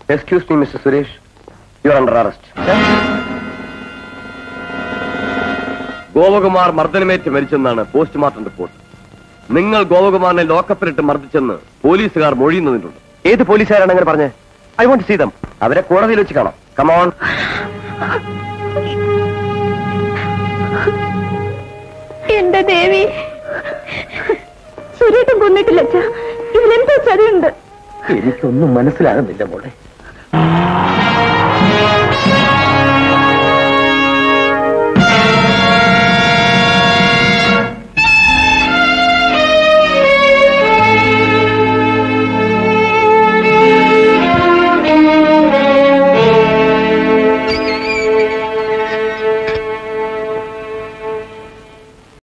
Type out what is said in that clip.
Excuse me mister Suresh, you are under arrest. Gopakumar മർദ്ദനമേറ്റ് മരിച്ചെന്നാണ് postmortem report. നിങ്ങൾ ഗോപകുമാറിനെ ലോക്കപ്പിലിട്ട് മർദ്ദിച്ചെന്ന് പോലീസുകാർ മൊഴിയുന്നതിനുണ്ട്. ഏത് പോലീസുകാരാണ് അങ്ങനെ പറഞ്ഞത്? I want to see them. അവരെ കോടതിയിൽ വെച്ച് കാണാം. Come on. എന്റെ ദേവി, സുരേട്ടൻ കൊന്നിട്ടില്ല. ഇതിലെന്തോ ചതിയുണ്ട്. എനിക്കൊന്നും മനസ്സിലാകുന്നില്ല മോളെ.